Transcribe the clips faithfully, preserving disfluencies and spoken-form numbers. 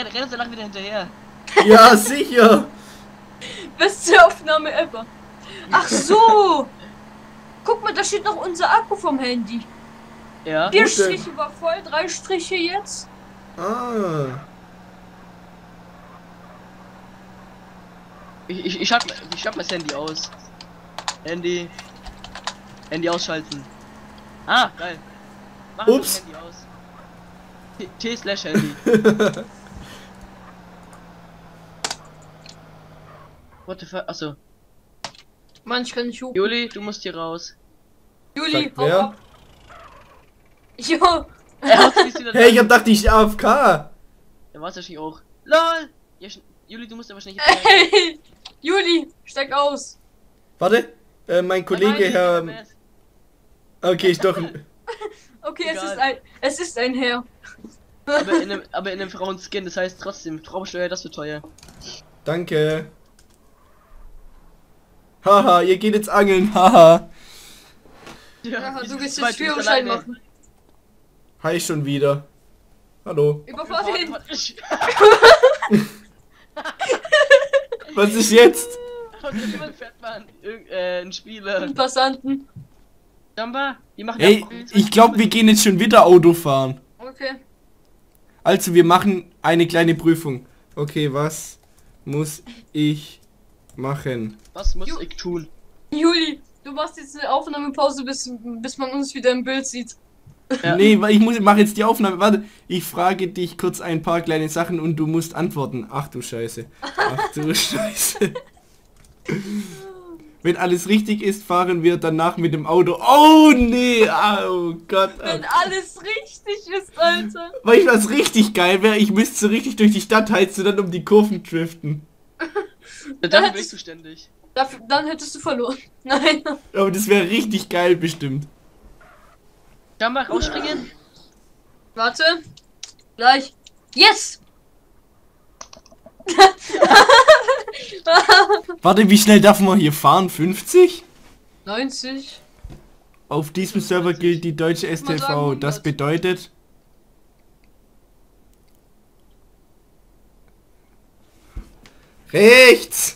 renn, renn uns danach wieder hinterher. Ja, sicher. Beste Aufnahme ever. Ach so. Guck mal, da steht noch unser Akku vom Handy. Ja. Vier Wo denn? Striche war voll, drei Striche jetzt. Ah. Ich, ich, ich schalte ich schalt mein Handy aus. Handy. Handy ausschalten. Ah, geil. Mach Ups. das Handy aus. T, T slash Handy. What the fuck? Achso. Mann, ich kann nicht hoch. Juli, du musst hier raus. Juli, Sagt hau wer? ab. Jo. Er hat sich wieder Hey, ich hab gedacht, ich A F K. Da war's wahrscheinlich auch. LOL! Ja, sch- Juli, du musst aber schnell hier. Ey, Juli, steig aus. Warte, äh, mein Kollege, Herr... Okay, ich doch... Okay, es Egal. ist ein, es ist ein Herr. Aber in einem, aber in einem Frauenskin, das heißt trotzdem, Traumsteuer, das wird teuer. Danke. Haha, ihr geht jetzt angeln, haha. Ja, wieso du bist willst weit, jetzt du bist Führerschein alleine? machen. Hi schon wieder. Hallo. Überfahr Wir den. fahren- Ich- Was ist jetzt? Und dann fährt man irgend- äh, ein Spieler. Passanten. Jamba, die machen Hey, ich glaube, wir gehen jetzt schon wieder Auto fahren. Okay. Also, wir machen eine kleine Prüfung. Okay, was muss ich machen? Was muss Ju- ich tun? Juli, du machst jetzt eine Aufnahmepause, bis, bis man uns wieder im Bild sieht. Ja. Nee, weil ich muss, mache jetzt die Aufnahme. Warte, ich frage dich kurz ein paar kleine Sachen und du musst antworten. Ach du Scheiße. Ach du Scheiße. Wenn alles richtig ist, fahren wir danach mit dem Auto. Oh nee, oh Gott. Wenn alles richtig ist, Alter. Weil ich was richtig geil wäre, ich müsste so richtig durch die Stadt heizen und dann um die Kurven driften. Ja, dafür bist du ständig. Dafür, dann hättest du verloren. Nein. Aber das wäre richtig geil bestimmt. Jamba, rausspringen. Warte. Gleich. Yes! Warte, wie schnell darf man hier fahren? fünfzig? neunzig. Auf diesem Server gilt die deutsche S T mal sagen V. hundert. Das bedeutet... Rechts!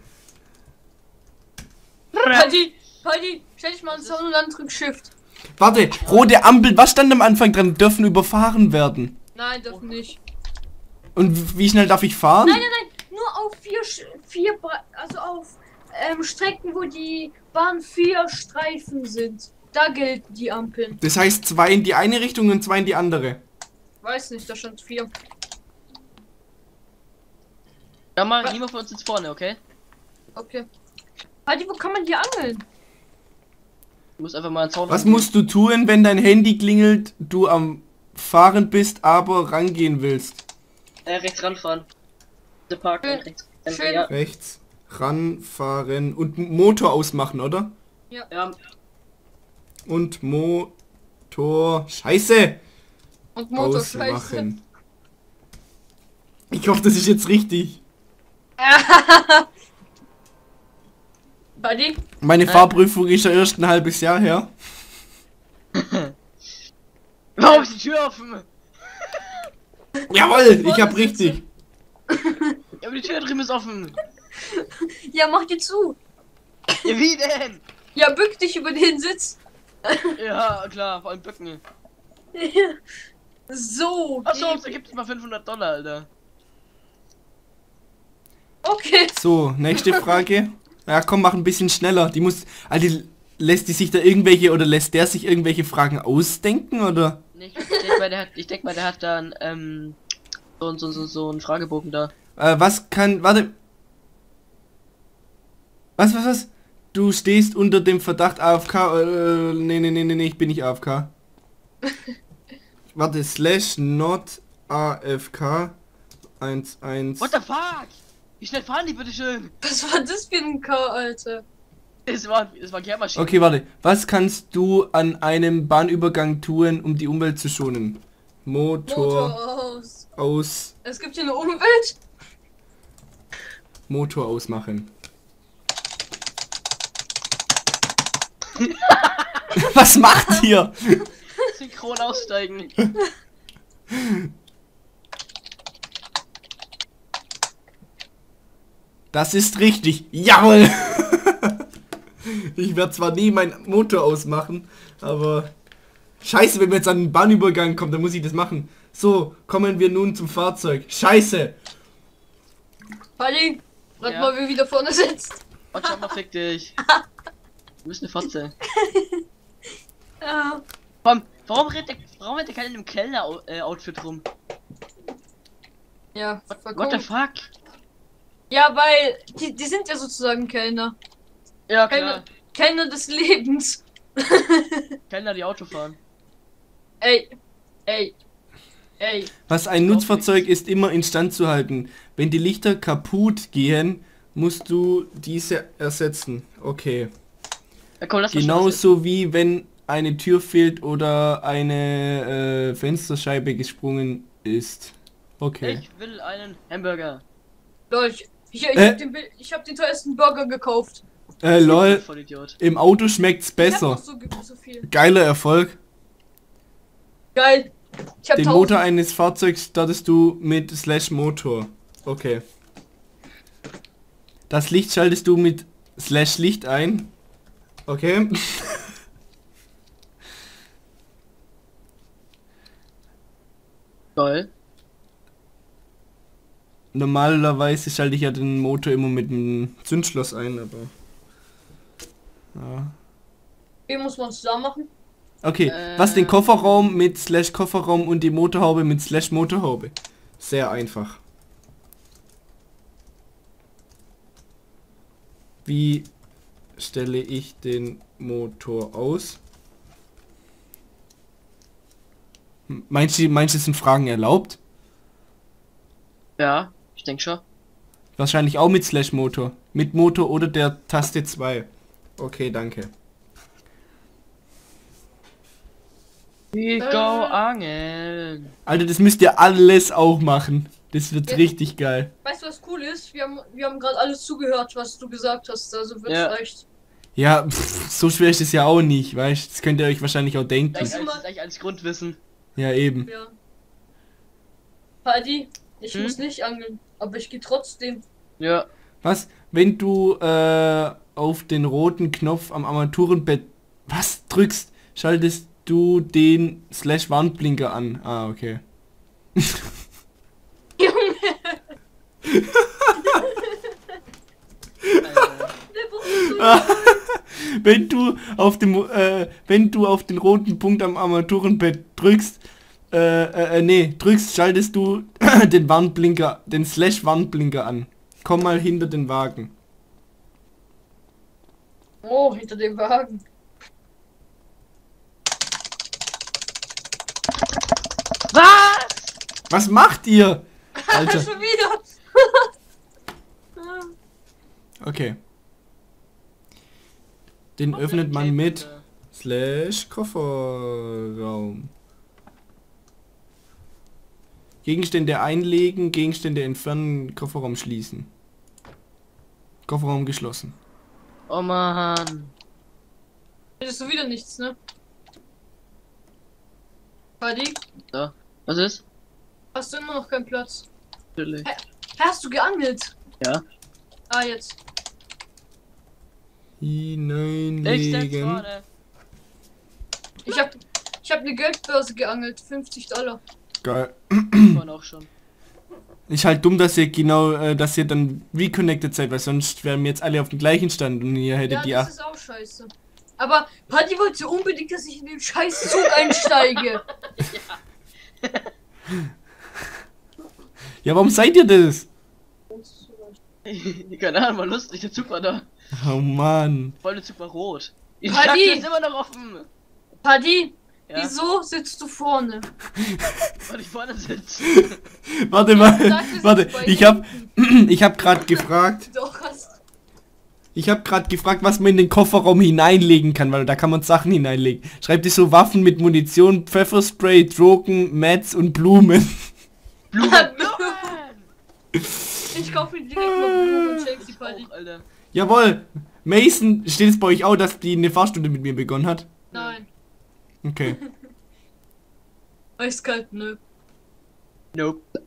Paddy, Paddy, stell dich mal ins Zaun und dann drück Shift. Warte, rote Ampel, was stand am Anfang dran? Dürfen überfahren werden. Nein, dürfen nicht. Und wie schnell darf ich fahren? Nein, nein, nein. Nur auf vier, Sch- vier, Bre- also auf ähm, Strecken, wo die Bahn vier Streifen sind. Da gelten die Ampeln. Das heißt zwei in die eine Richtung und zwei in die andere. Weiß nicht, da stand vier. Jamba, Was? niemand von uns ist vorne, okay? Okay. Paddy, wo kann man hier angeln? Du musst einfach mal einen Zaun Was angehen. musst du tun, wenn dein Handy klingelt, du am Fahren bist, aber rangehen willst? Äh, rechts ranfahren. Der Park Schön. und rechts. Ähm, Schön. Ja, Rechts, ranfahren und Motor ausmachen, oder? ja, Und Motor... Scheiße! Und Motorscheiße. Ausmachen. Ich hoffe, das ist jetzt richtig. Paddy? Meine Äh. Fahrprüfung ist ja erst ein halbes Jahr her. warum ist die Tür offen? Jawohl, ich Vorne hab sitze. richtig. Ja, aber die Tür da drüben ist offen. Ja, mach dir zu. Ja, wie denn? Ja, bück dich über den Sitz. Ja, klar, vor allem Bücken. So. Achso, geht- da gibt's mal fünfhundert Dollar, Alter. Okay. So, nächste Frage. Ja, komm, mach ein bisschen schneller. Die muss... Also, lässt die sich da irgendwelche... Oder lässt der sich irgendwelche Fragen ausdenken, oder? Nee, Ich denk mal, der hat, ich denk mal, der hat dann, ähm, so, so, so, so einen Fragebogen da. Äh, was kann... Warte. Was, was, was? Du stehst unter dem Verdacht A F K... Äh, nee, nee, nee, nee, nee, ich bin nicht A F K. Warte, slash not A F K eins eins. What the fuck? Wie schnell fahren die bitte schön? Was war das für ein K, Alter? Es war, es war Kehrmaschine. Okay, warte. Was kannst du an einem Bahnübergang tun, um die Umwelt zu schonen? Motor, Motor aus. aus... Es gibt hier eine Umwelt. Motor ausmachen. Was macht ihr? Synchron aussteigen. Das ist richtig. Jawohl. Ich werde zwar nie meinen Motor ausmachen, aber... Scheiße, wenn wir jetzt an den Bahnübergang kommen, dann muss ich das machen. So, kommen wir nun zum Fahrzeug. Scheiße. Paddy, rat Ja. mal, wer wieder vorne sitzt. Und schau mal, fick dich. Du bist eine Fotze. Ja. Komm, warum rennt der, warum rennt der keiner in einem Kellner-Outfit rum? Ja, What, voll what the cool. fuck? Ja, weil die, die sind ja sozusagen Kellner. Ja, Kellner, klar. Kellner des Lebens. Kellner, die Auto fahren. Ey, ey, ey. Was ein Nutzfahrzeug ist, immer instand zu halten. Wenn die Lichter kaputt gehen, musst du diese ersetzen. Okay. Ja, komm, lass mal Spaß Genauso wie wenn eine Tür fehlt oder eine äh, Fensterscheibe gesprungen ist. Okay. Ich will einen Hamburger. Leute, ich, ich, ich, Äh? hab den, Bi- ich hab den teuersten Burger gekauft. Äh, lol. Vollidiot. Im Auto schmeckt's Ich hab besser. noch so, so viel. Geiler Erfolg. Geil. Ich hab Den tausend. Motor eines Fahrzeugs startest du mit Slash Motor. Okay. Das Licht schaltest du mit Slash Licht ein. Okay. Geil. Normalerweise schalte ich ja den Motor immer mit dem Zündschloss ein, aber... Ja. Wie muss man es da machen? Okay, Äh. was den Kofferraum mit Slash Kofferraum und die Motorhaube mit Slash Motorhaube. Sehr einfach. Wie stelle ich den Motor aus? Hm, Meinst du, meinst du, sind Fragen erlaubt? Ja, ich denke schon. Wahrscheinlich auch mit Slash Motor. Mit Motor oder der Taste zwei. Okay, danke. We Äh. go angeln. Alter, das müsst ihr alles auch machen. Das wird Ja. richtig geil. Weißt du, was cool ist? Wir haben, wir haben gerade alles zugehört, was du gesagt hast. Also wird Ja. echt. Ja, pff, so schwer ist es ja auch nicht, weißt du? Das könnt ihr euch wahrscheinlich auch denken. Das ist Weißt du eigentlich, mal- eigentlich alles Grundwissen. Ja, eben. Ja. Paddy, ich Hm? muss nicht angeln, aber ich gehe trotzdem. Ja. Was? Wenn du äh, auf den roten Knopf am Armaturenbett was drückst, schaltest du den Slash Warnblinker an. Ah, okay. Junge, Alter. der braucht so Wenn du auf dem äh, wenn du auf den roten Punkt am Armaturenbett drückst, äh, äh, äh, nee, drückst, schaltest du den Warnblinker, den Slash Warnblinker an. Komm mal hinter den Wagen. Oh, hinter dem Wagen. Was? Was macht ihr? Alter. Schon wieder. Okay. Den öffnet man mit Slash Kofferraum. Gegenstände einlegen, Gegenstände entfernen, Kofferraum schließen. Kofferraum geschlossen. Oh man. Findest du wieder nichts, ne? Paddy, So. Was ist? hast du immer noch keinen Platz? Natürlich. Hast du geangelt? Ja. Ah, jetzt. Ich steck Hineinlegen. vorne. Ich hab, ich hab eine Geldbörse geangelt. fünfzig Dollar. Geil. Vorne auch schon. Ist halt dumm, dass ihr genau, äh, dass ihr dann reconnected seid, weil sonst wären wir jetzt alle auf dem gleichen Stand und ihr hättet Ja, die das acht. ist auch scheiße. Aber Paddy wollte unbedingt, dass ich in den scheiß Zug einsteige. Ja, warum seid ihr das? Keine Ahnung, war lustig, der Zug war da. Oh Mann. Voll, der Zug war rot. Die Paddy! Traktor ist immer noch offen. Paddy, Ja, wieso sitzt du vorne? weil ich vorne sitze. Warte mal, Sag, wir sind warte, bei ich hab, ich hab gerade gefragt, Doch, hast ich hab gerade gefragt, was man in den Kofferraum hineinlegen kann, weil da kann man Sachen hineinlegen. Schreibt ihr so Waffen mit Munition, Pfefferspray, Drogen, Mats und Blumen. Blumen. Blumen. Ich kaufe mir direkt mal Blumen und schenk sie Paddy. Auch, Alter. Jawohl, Mason, steht es bei euch auch, dass die eine Fahrstunde mit mir begonnen hat? Nein, Okay. eiskalt, nö. Nope.